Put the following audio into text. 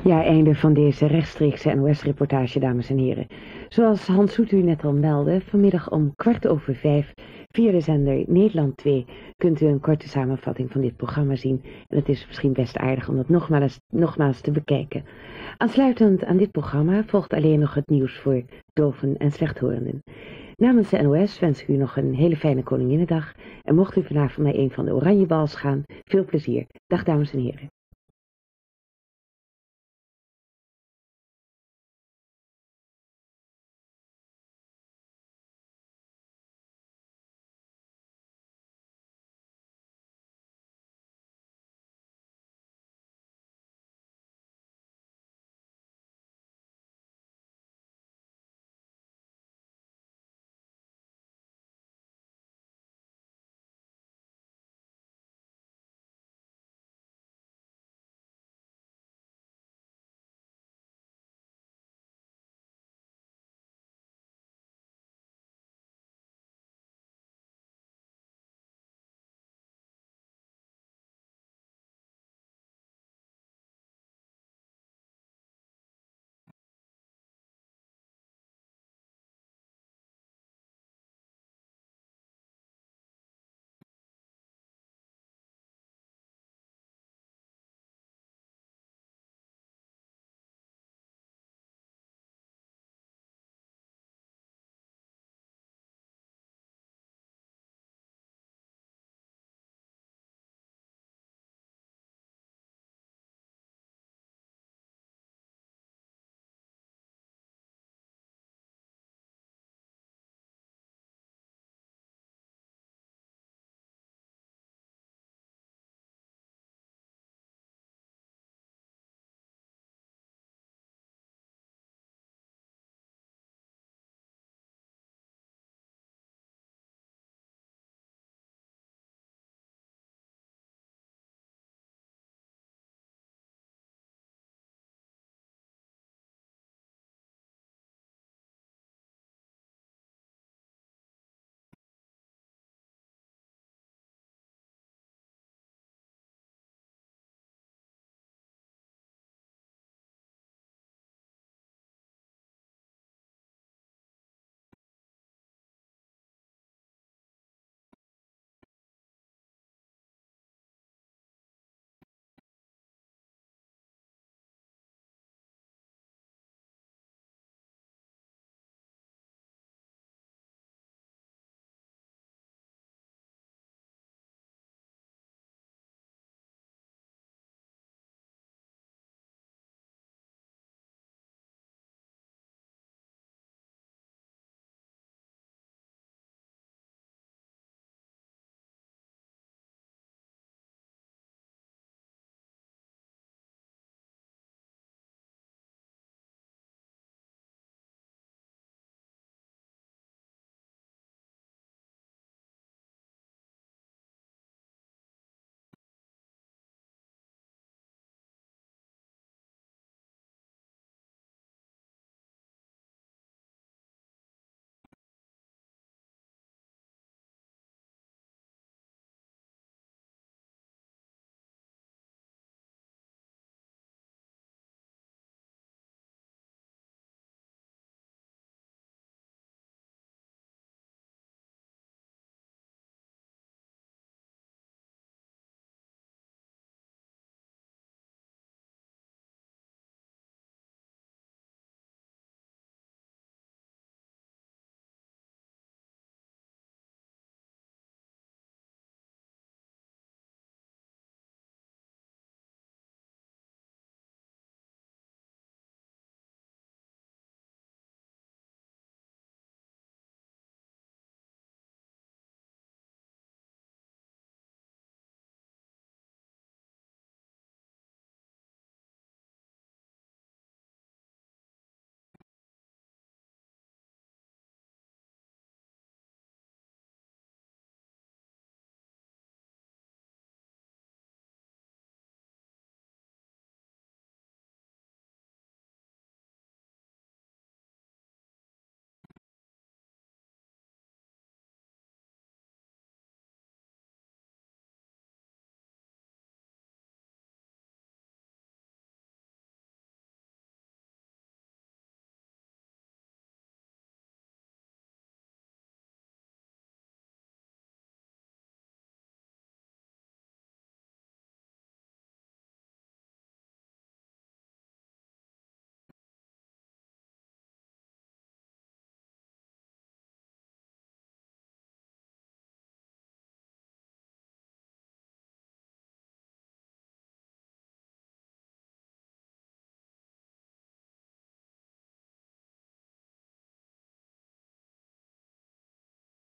Ja, einde van deze rechtstreekse NOS-reportage, dames en heren. Zoals Hans Soet u net al meldde, vanmiddag om 5:15 via de zender Nederland 2 kunt u een korte samenvatting van dit programma zien. En het is misschien best aardig om dat nogmaals te bekijken. Aansluitend aan dit programma volgt alleen nog het nieuws voor doven en slechthorenden. Namens de NOS wens ik u nog een hele fijne Koninginnedag. En mocht u vanavond naar een van de Oranjebals gaan, veel plezier. Dag dames en heren.